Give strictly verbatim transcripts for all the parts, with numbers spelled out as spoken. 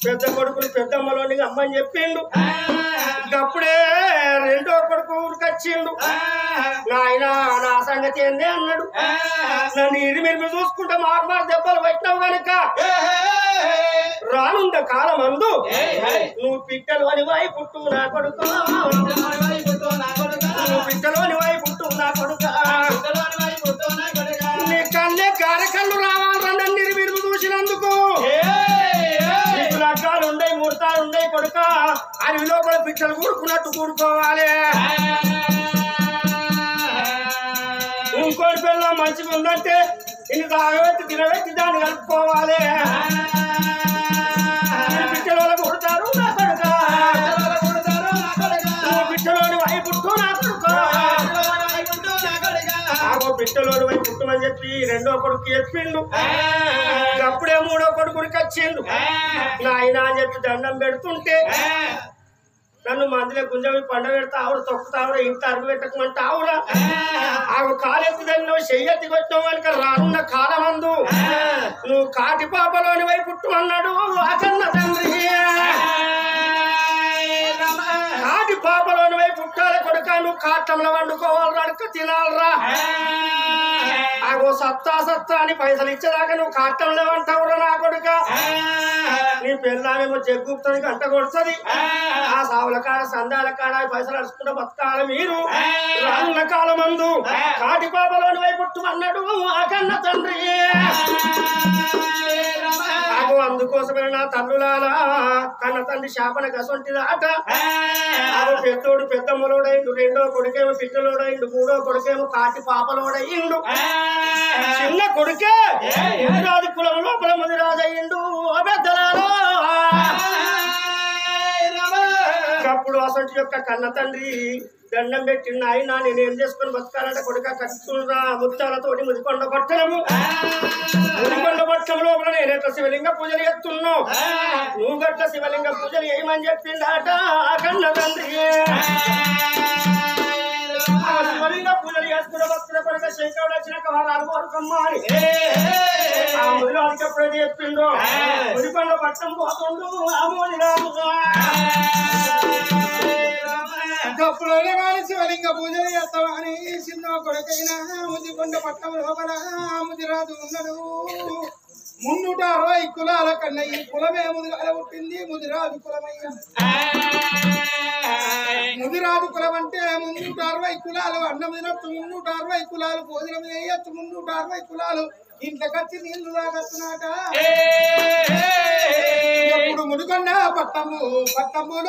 పెద్ద కొడుకులు పెద్దమ్మలోని అమ్మని చెప్పిండు. అప్పుడే రెండో కొడుకు ఊరికొచ్చిండు. నాయన నా సంగతి ఏంది అన్నాడు. నన్ను ఇరి మీరు చూసుకుంటే మార్మార్ దెబ్బలు పెట్టినావు కనుక రానుంద కాలం అందు నువ్వు పిట్టలోని వాయి పుట్టు నా కొడుకు, నువ్వు పిట్టలోని వాయి పుట్టు నా కొడుక, నీ కళ్ళే గారెకళ్ళు రావాలరా నన్ను ఇరి మీరు చూసినందుకు. నీకు లగ్గాలు ఉండయి ముహూర్తాలు ఉండయి కొడుక, అవి లోపల పిట్టలు కూడుకున్నట్టు కూడుకోవాలి. ఇంకోటి పిల్ల మంచిగా ఉందంటే ఇన్ని తాగబెట్టి తినబెట్టి దాన్ని కలుపుకోవాలి. పిట్టల వల్ల కొడతారు నా కొడుక, పిట్టలోని వై పుట్టు నా కొడుక, ఆగో పిట్టలోని వై పుట్టమని చెప్పి రెండో కొడుకు చెప్పిండు. అప్పుడే మూడో కొడుకునికి వచ్చిండు. నాయన అని చెప్పి దండం పెడుతుంటే నన్ను మందులే గుంజవి పండ పెడతా ఆవిడ తొక్కుతావురా ఇంత అరుగు పెట్టకమంటే ఆవురా ఆవు కాలెత్తుదన్నో చెయ్యెత్తి కొట్టినావు కనుక రానున్న కాలమందు నువ్వు కాటి పాపలోని వై పుట్టమన్నాడు అకన్న తండ్రి. కాటి పాపలోని వై పుట్టాలి కొడుక, నువ్వు కాటంలో వండుకోవాలి అడుక తినాలరా. ఆగో సత్తా సత్తా అని పైసలు ఇచ్చేదాకా నువ్వు కాటంలో అంటావురా నా కొడుక. నీ పిల్లమేమో జగ్గుతుంది గంట కొడుతుంది. ఆ సావుల కాడ సందాల కాడ పైసలు అడుచుకుంటూ బతకాల మీరు రానున్న కాలం మందు కాటి పాపలోని వైపు పుట్టుమన్నాడు ఆ కన్న తండ్రి. నాకు అందుకోసమే నా తల్లులారా కన్న తండ్రి శాపన గసొంటిదాట. ఆమె పెద్దోడు పెద్దమ్మలోడైండు, రెండో కొడుకేమో పిట్టలోడైండు, మూడో కొడుకేమో కాటి పాపలోడయిండు, చిన్న కొడుకే ముదిరాజు కులం లోపల ముదిరాజు అయ్యిండు. పెద్దలారా అప్పుడు అసలు యొక్క కన్న తండ్రి దండం పెట్టిన ఆయన నేనేం చేసుకుని బతకాలంటే కొడుక కట్టుకురా ముత్యాలతోటి ముదికొండ పట్టణము. ముదికొండ పట్టణం లోపల నేనెట్లా శివలింగ పూజలు చేస్తున్నావు, నువ్వు గట్ల శివలింగ పూజలు చేయమని చెప్పిందాట కన్న తండ్రి. శివలింగ పూజలు చేసుకున్న భక్తుల కొడుక శంకరుడు వచ్చినాక వారాలు కోరుకమ్మా అని ఆ ముదిరాజుకి ఎప్పుడైతే చెప్పిండో ముదికొండ పట్టణం పోతుండు ఆ ముదిరాజు. అప్పుడే కానీ శివలింగ పూజలు చేస్తామని చిన్న కొడుకైనా ముదికొండ పట్టణం లోపల ముదిరాజు ఉన్నాడు. మున్నూట అరవై కులాల కన్నా ఈ కులమే ముదిరాజు పుట్టింది ముదిరాజు కులమయ్య. ముదిరాజు కులం అంటే మున్నూట అరవై కులాలు అన్నం తినొచ్చు, మున్నూట అరవై కులాలు భోజనం చేయొచ్చు, మున్నూట అరవై కులాలు ఇంట్లోకి వచ్చి నీళ్లు తాగొచ్చునాట. ఎప్పుడు ముదికొండ పట్టము పట్టములో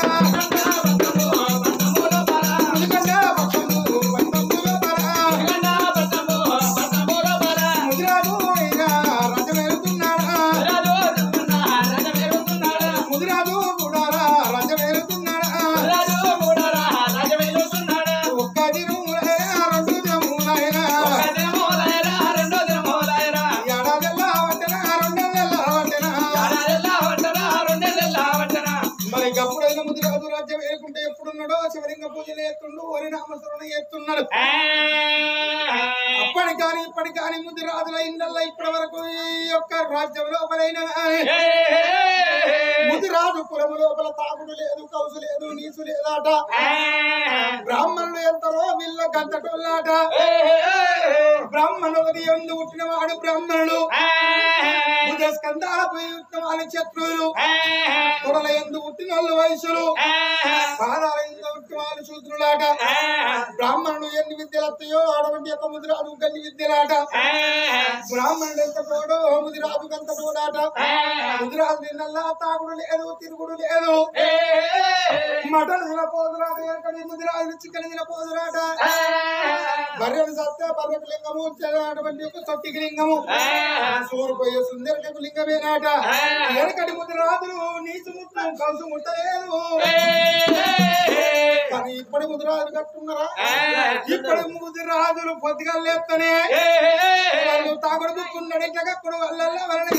శివలింగ పూజలు చేస్తుండు, వరి నామస్మరణ చేస్తున్నాడు. అప్పటి కానీ ఇప్పటి కానీ ముదిరాజుల ఇళ్ళల్లో ఇప్పటి వరకు ఈ యొక్క రాజ్యం లోపలైన ముదిరాజు కులము లోపల తాగుడు లేదు, కౌసు లేదు, నీసు లేదాట. బ్రాహ్మణుడు ఎంతరో వీళ్ళ గంతటోళ్ళాట. బ్రాహ్మణుడి ఎందు పుట్టిన వాడు బ్రాహ్మణుడు, బుధ స్కందాల పోయి పుట్టిన వాళ్ళ శత్రువులు, తొడల ఎందు పుట్టిన వాళ్ళు వయసులు, పాదాల ఎందు పుట్టిన వాళ్ళు శూద్రులాట. బ్రాహ్మణుడు ఎన్ని విద్యలు వస్తాయో అటువంటి యొక్క ముదిరాజు గన్ని విద్యలాట. బ్రాహ్మణుడు ఎంత తోడో ముదిరాజు గంత తోడాట. ముదిరాజు నిన్నల్లా తాగుడు లేదు, తిరుగుడు లేదు, మటలు తినపోదురాట, ఎక్కడి ముదిరాజు చికెన్ తినపోదురాట. బర్రెలు సత్తే బర్రెకు లింగము, అటువంటి యొక్క సొట్టికి లింగము, సూరిపోయే సుందరికి లింగమేనాట. ఎనకటి ముదిరాజులు నీచు ముట్టు కౌసు ముట్టలేదు. కానీ ఇప్పటి ముదిరాజులు కట్టున్నారా? ఇప్పటి ముదిరాజులు పొద్దుగా లేస్తనే వాళ్ళు తాగుడు బుక్కున్నాడు ఇట్లా కప్పుడు వాళ్ళల్లో వాళ్ళని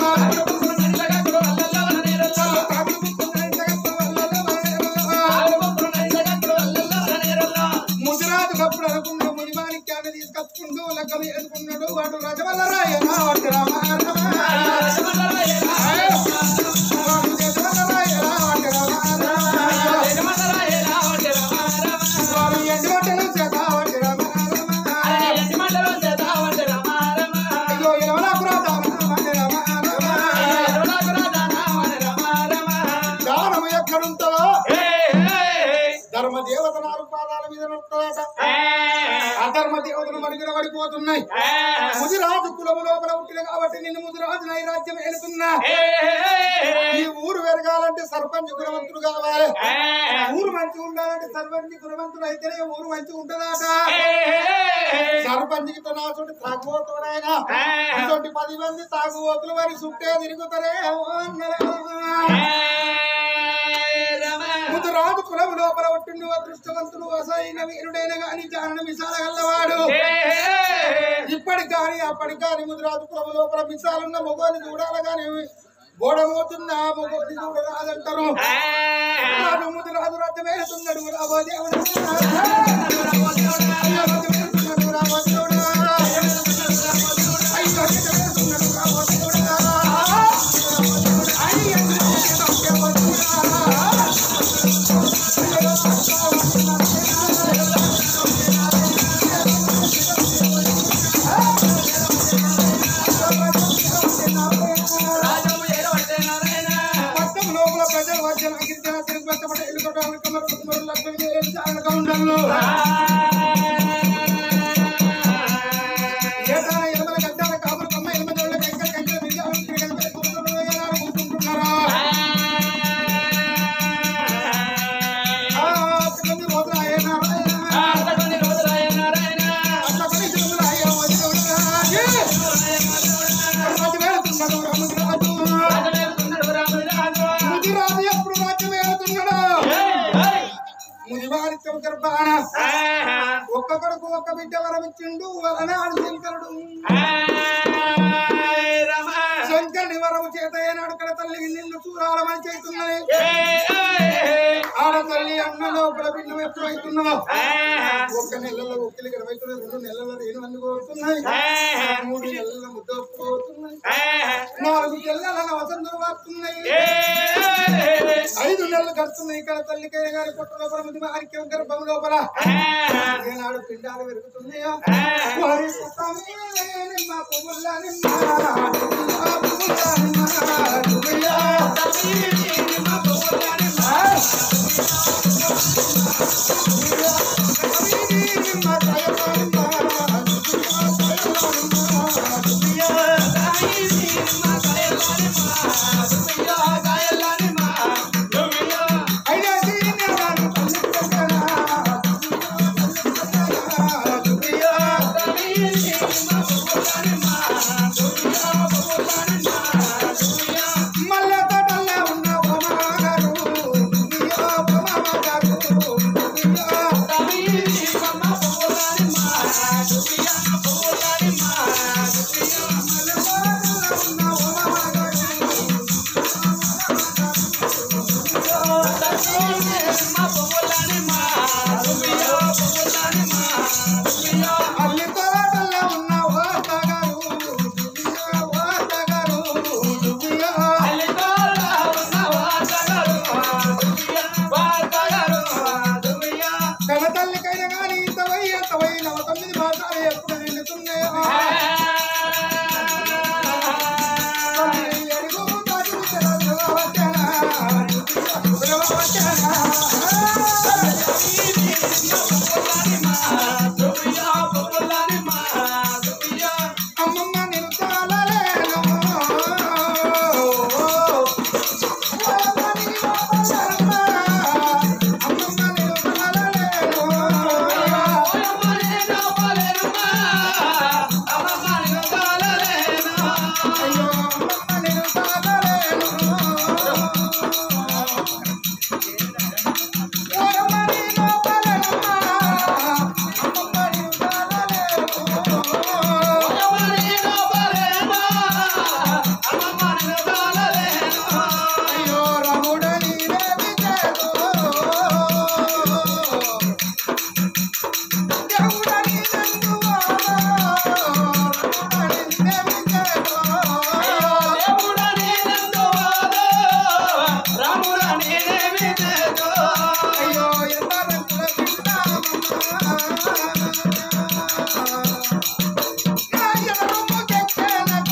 ముదిరాజు కప్పుడు అనుకున్న మునిమాణిక్యాన్ని తీసుకొచ్చుకుంటూ లెక్కలు వేసుకున్నాడు. వాడు రజవల్ల రాయ ఎక్కడుంటుందో ధర్మ దేవత నాలుగు పాదాల మీద నడుస్తుందట. అధర్మ దేవతలు మరుగున పడిపోతున్నాయి. ముదిరాజు కులము లోపల పుట్టిన కాబట్టి నిన్ను ముదిరాజు నైరాజ్యం ఏలుతున్నా. ఈ ఊరు పెరగాలంటే సర్పంచ్ గుణవంతుడు కావాలి. ఊరు మంచిగా ఉండాలంటే సర్పంచ్ గుణవంతుడు అయితేనే ఊరు మంచిగా ఉంటుందట. సర్పంచ్కి నాచుంటే తాగుబోతున్నాయన ఇటువంటి పది మంది తాగుబోతులు వారి చుట్టే తిరుగుతారే. ముదురాజు కులము లోపల పుట్టిండు అదృష్టవంతుడు అసైన వీరుడైన గాని జాన మిసాల గల్లవాడు. ఇప్పటికి కానీ అప్పటికి కానీ ముదురాజు కులము లోపల మిసాలున్న మొగోని చూడాలి కానీ గోడమోతున్నా మొగోని చూడరాదంటారు. ముదురాజు రథం వేస్తున్నాడు రాబో దేవుడు ఒక్కొక్కడికి ఒక్క బిడ్డ వరమిచ్చిండు వరనాడు శంకరుడు. శంకరుని వరము చేత ఏనాడు కడ తల్లి నిన్ను చూడాలని చేస్తున్నది. ఆడ తల్లి అన్న లోపల బిడ్డ ఎప్పుడు అవుతున్నదో ఒక్క నెలలో ఒక్కలి గడవైతున్నది. రెండు నెలల రేణు అన్ని కోరుతున్నాయి. మూడు నెలల ముద్ద పోతున్నాయి. నాలుగు నెలల వసంతులు వాడుతున్నాయి. ఐదు నెలలు గడుస్తున్నాయి. ఇక్కడ తల్లికైన గారి పొట్ట లోపల ముందు ఆరిక్యం గర్భం లోపల ఏనాడు పిండాలు పెరుగుతున్నాయో వారి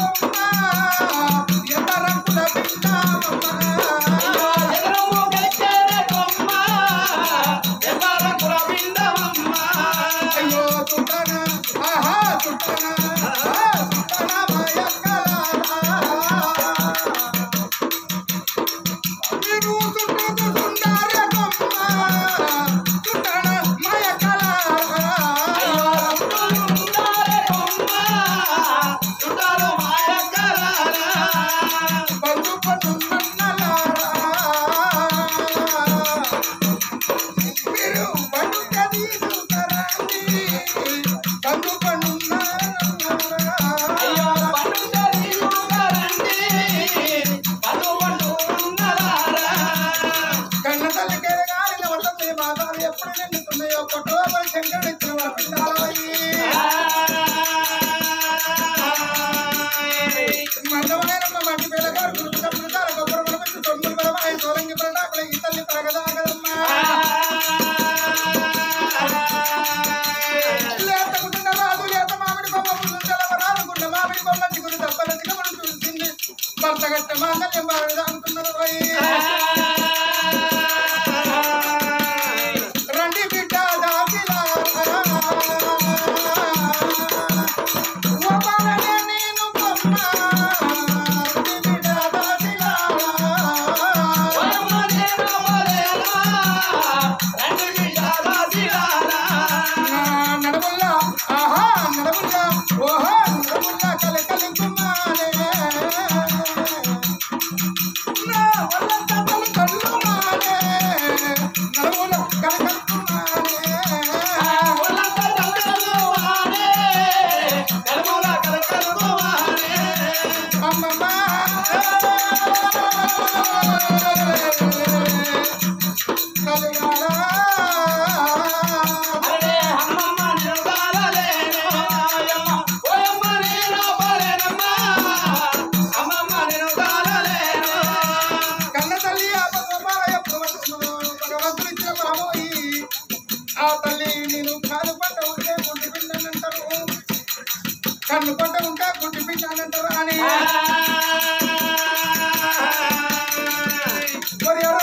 ఎదరము గెలిచే రండి బిడ్డ దాపిలా నేను బొమ్మ బిడ్డ దాపిలా నడముల్లా ఆహా నడముల్లా ఓహో నడముల్లా కలి కలిగుమానే నా వల్ల కథలు కల్లుమానే నడముల్లా కలి కలిగుమానే వల్ల కథలు కల్లుమానే నడముల్లా కలి కలిగుమానే అమ్మమ్మ కలుగాడా ఆ తల్లి నేను కాలు పట్ట ఉంటే గుండి పిండానంటారు కన్ను పట్ట ఉంటే గుండి పిండానంటారు అని మరి ఎవరో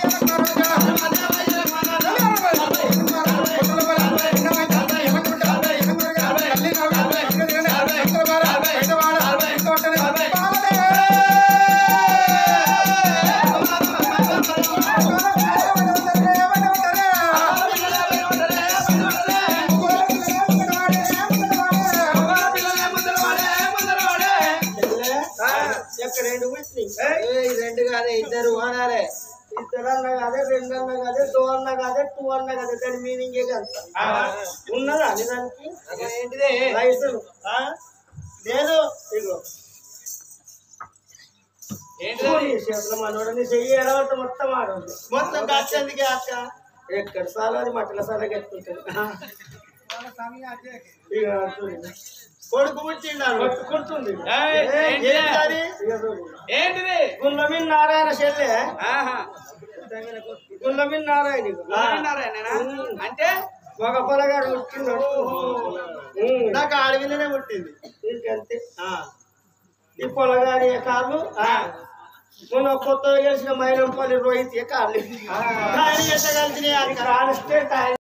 రెండు కాదే ఇద్దరు అనాలే ఇద్దరు అన్న కాదే రెండు అన్న కాదే టూ అన్న కాదే టూ అన్న కాదే దాని మీనింగే కదా ఉన్నదా నిజానికి ఏంటిదే వయసులు లేదు ఇగో ఏంటి మనోడని చెయ్యి ఎడవట మొత్తం ఆడవద్దు మొత్తం కాచేందుకే అక్క ఎక్కడ సాలని మట్టల సాలకి ఎత్తుకుంటారు ఇక కొడుకు పుట్టిండారు కొట్టుకుంటుంది ఏంటిది గుండమిన్ నారాయణ చెల్లె గుండమిన్ నారాయణ నారాయణ అంటే ఒక పొలగాడు పుట్టిండు నాకు అడవిలోనే పుట్టింది ఇంకంతే ఈ పొలగాడి కాళ్ళు మొన్న కొత్తగా గెలిచిన మైనంపల్లి రోహిత్ కాళ్ళు కలిసినాయి కాలిస్తే